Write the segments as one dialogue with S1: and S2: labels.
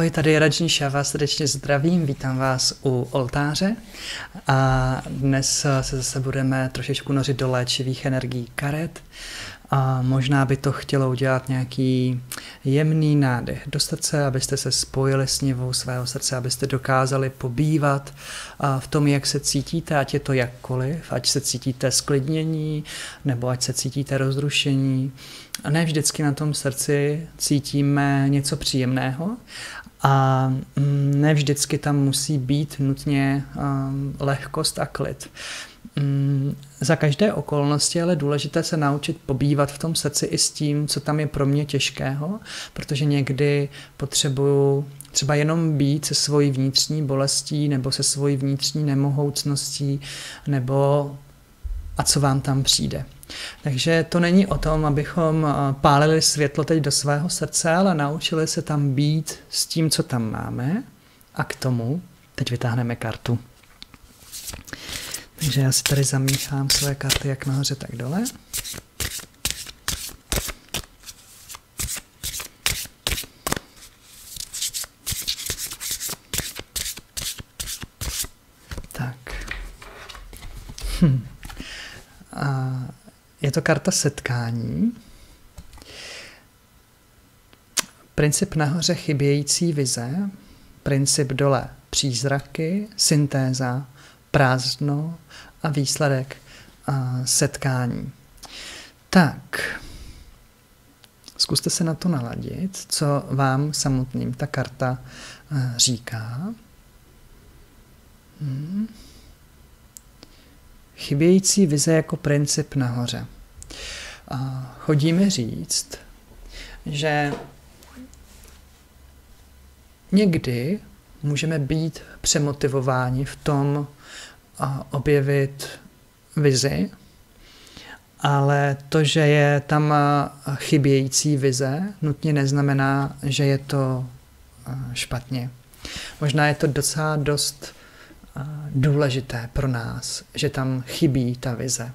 S1: Ahoj, tady je Rajnish, já vás srdečně zdravím, vítám vás u oltáře a dnes se zase budeme trošičku nořit do léčivých energií karet a možná by to chtělo udělat nějaký jemný nádech do srdce, abyste se spojili s nivou svého srdce, abyste dokázali pobývat v tom, jak se cítíte, ať je to jakkoliv, ať se cítíte sklidnění nebo ať se cítíte rozrušení. A ne vždycky na tom srdci cítíme něco příjemného a ne vždycky tam musí být nutně lehkost a klid. Za každé okolnosti ale důležité se naučit pobývat v tom srdci i s tím, co tam je pro mě těžkého, protože někdy potřebuju třeba jenom být se svojí vnitřní bolestí nebo se svojí vnitřní nemohoucností nebo a co vám tam přijde. Takže to není o tom, abychom pálili světlo teď do svého srdce, ale naučili se tam být s tím, co tam máme a k tomu teď vytáhneme kartu. Takže já si tady zamíchám své karty jak nahoře, tak dole. Tak. A je to karta setkání. Princip nahoře chybějící vize, princip dole přízraky, syntéza, prázdno a výsledek setkání. Tak, zkuste se na to naladit, co vám samotným ta karta říká. Chybějící vize jako princip nahoře. Chodí mi říct, že někdy můžeme být přemotivováni v tom objevit vizi, ale to, že je tam chybějící vize, nutně neznamená, že je to špatně. Možná je to docela dost důležité pro nás, že tam chybí ta vize.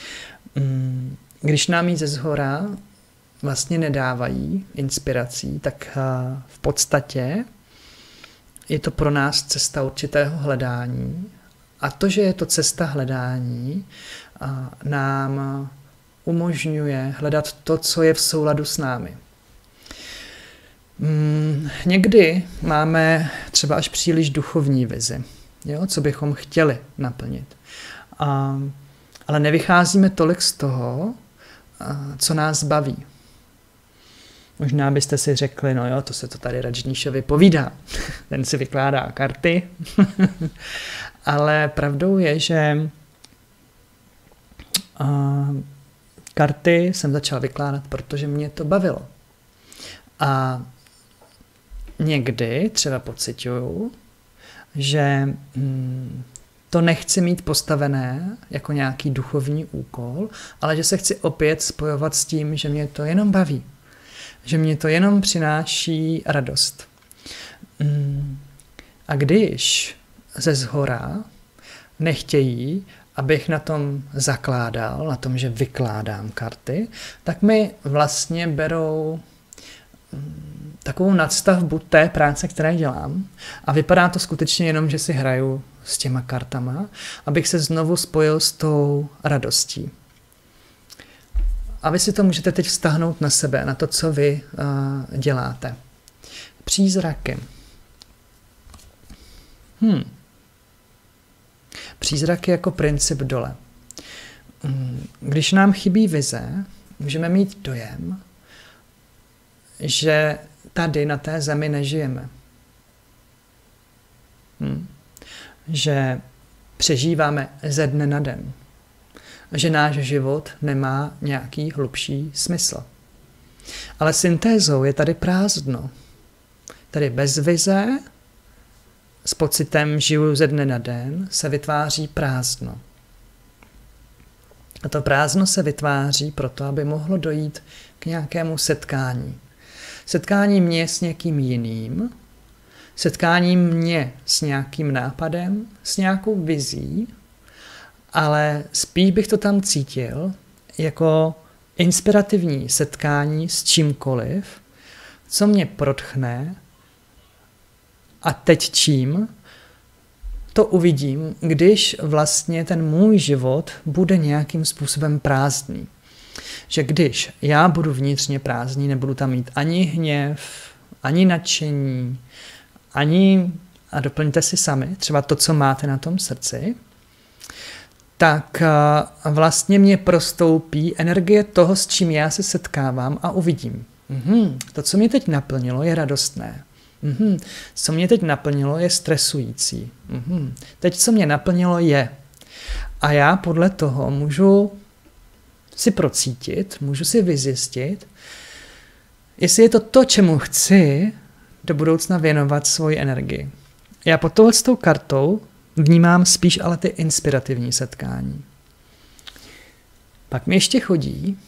S1: Když nám ji ze shora vlastně nedávají inspirací, tak v podstatě je to pro nás cesta určitého hledání. A to, že je to cesta hledání, nám umožňuje hledat to, co je v souladu s námi. Někdy máme třeba až příliš duchovní vizi, jo, co bychom chtěli naplnit. Ale nevycházíme tolik z toho, co nás baví. Možná byste si řekli, no jo, to se to tady Rajnishovi povídá. Ten si vykládá karty. Ale pravdou je, že karty jsem začal vykládat, protože mě to bavilo. A někdy třeba pociťuju, že to nechci mít postavené jako nějaký duchovní úkol, ale že se chci opět spojovat s tím, že mě to jenom baví. Že mě to jenom přináší radost. A když ze zhora nechtějí, abych na tom zakládal, na tom, že vykládám karty, tak mi vlastně berou takovou nadstavbu té práce, které dělám. A vypadá to skutečně jenom, že si hraju s těma kartama, abych se znovu spojil s tou radostí. A vy si to můžete teď vztahnout na sebe, na to, co vy děláte. Přízraky. Přízraky jako princip dole. Když nám chybí vize, můžeme mít dojem, že tady na té zemi nežijeme. Že přežíváme ze dne na den. Že náš život nemá nějaký hlubší smysl. Ale syntézou je tady prázdno. Tady bez vize, s pocitem žiju ze dne na den, se vytváří prázdno. A to prázdno se vytváří proto, aby mohlo dojít k nějakému setkání. Setkání mě s někým jiným, setkání mě s nějakým nápadem, s nějakou vizí, ale spíš bych to tam cítil jako inspirativní setkání s čímkoliv, co mě protchne a teď čím, to uvidím, když vlastně ten můj život bude nějakým způsobem prázdný. Že když já budu vnitřně prázdný, nebudu tam mít ani hněv, ani nadšení, ani, a doplňte si sami, třeba to, co máte na tom srdci, tak vlastně mě prostoupí energie toho, s čím já se setkávám a uvidím. To, co mě teď naplnilo, je radostné. Co mě teď naplnilo, je stresující. Teď, co mě naplnilo, je. A já podle toho můžu si procítit, můžu si vyzjistit, jestli je to, čemu chci do budoucna věnovat svoji energii. Já pod touhletou kartou vnímám spíš ale ty inspirativní setkání. Pak mi ještě chodí,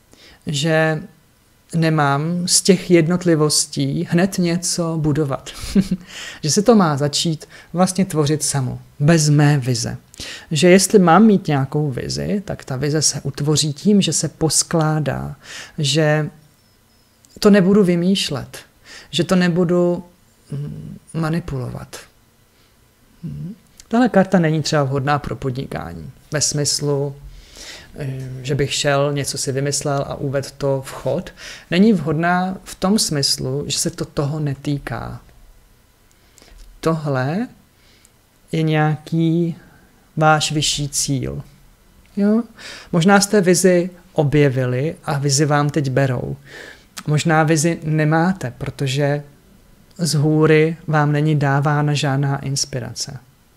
S1: že nemám z těch jednotlivostí hned něco budovat. Že se to má začít vlastně tvořit samo, bez mé vize. Že jestli mám mít nějakou vizi, tak ta vize se utvoří tím, že se poskládá, že to nebudu vymýšlet, že to nebudu manipulovat. Tahle karta není třeba vhodná pro podnikání. Ve smyslu, že bych šel, něco si vymyslel a uvedl to v chod. Není vhodná v tom smyslu, že se to toho netýká. Tohle je nějaký váš vyšší cíl. Jo? Možná jste vizi objevili a vizi vám teď berou. Možná vizi nemáte, protože z hůry vám není dávána žádná inspirace.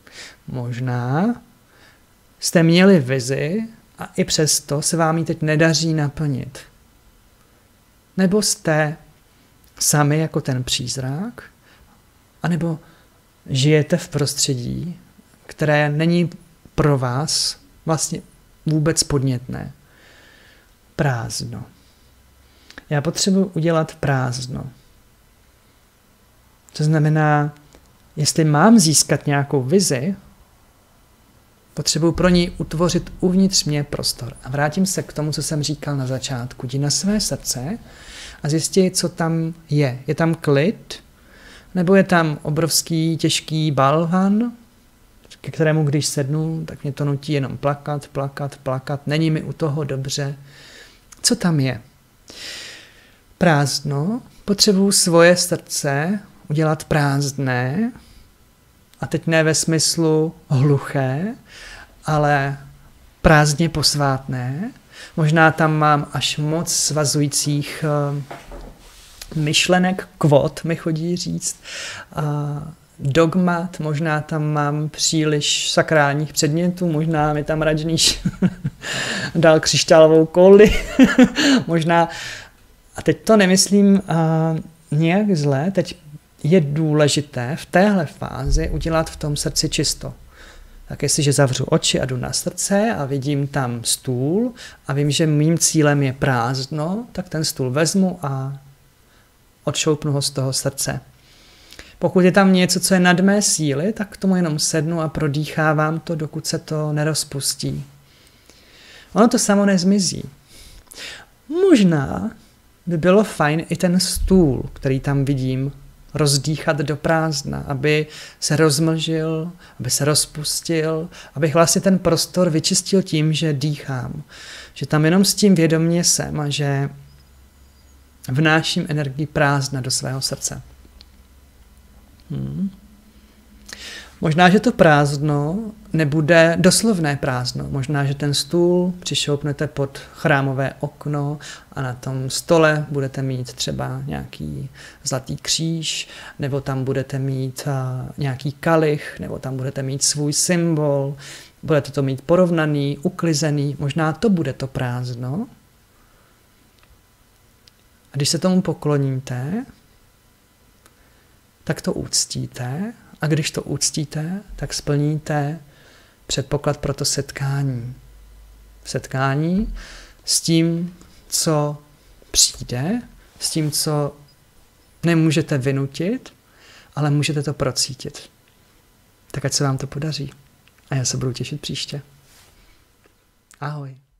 S1: Možná jste měli vizi a i přesto se vám ji teď nedaří naplnit. Nebo jste sami jako ten přízrak, anebo žijete v prostředí, které není pro vás vlastně vůbec podnětné. Prázdno. Já potřebuji udělat prázdno. To znamená, jestli mám získat nějakou vizi, potřebuji pro ní utvořit uvnitř mě prostor. A vrátím se k tomu, co jsem říkal na začátku. Jdi na své srdce a zjistí, co tam je. Je tam klid? Nebo je tam obrovský, těžký balvan, ke kterému, když sednu, tak mě to nutí jenom plakat, plakat, plakat. Není mi u toho dobře. Co tam je? Prázdno. Potřebuji svoje srdce udělat prázdné, a teď ne ve smyslu hluché, ale prázdně posvátné. Možná tam mám až moc svazujících myšlenek, kvot mi chodí říct, dogmat, možná tam mám příliš sakrálních předmětů, možná mi tam Rajneesh dal křišťálovou kouli, možná, a teď to nemyslím nějak zle, teď je důležité v téhle fázi udělat v tom srdci čisto. Tak jestliže zavřu oči a jdu na srdce a vidím tam stůl a vím, že mým cílem je prázdno, tak ten stůl vezmu a odšoupnu ho z toho srdce. Pokud je tam něco, co je nad mé síly, tak k tomu jenom sednu a prodýchávám to, dokud se to nerozpustí. Ono to samo nezmizí. Možná by bylo fajn i ten stůl, který tam vidím, rozdýchat do prázdna, aby se rozmlžil, aby se rozpustil, abych vlastně ten prostor vyčistil tím, že dýchám. Že tam jenom s tím vědomě jsem a že vnáším energii prázdna do svého srdce. Možná, že to prázdno nebude doslovné prázdno. Možná, že ten stůl přišoupnete pod chrámové okno a na tom stole budete mít třeba nějaký zlatý kříž, nebo tam budete mít nějaký kalich, nebo tam budete mít svůj symbol, budete to mít porovnaný, uklizený. Možná to bude to prázdno. A když se tomu pokloníte, tak to uctíte. A když to uctíte, tak splníte předpoklad pro to setkání. Setkání s tím, co přijde, s tím, co nemůžete vynutit, ale můžete to procítit. Tak ať se vám to podaří. A já se budu těšit příště. Ahoj.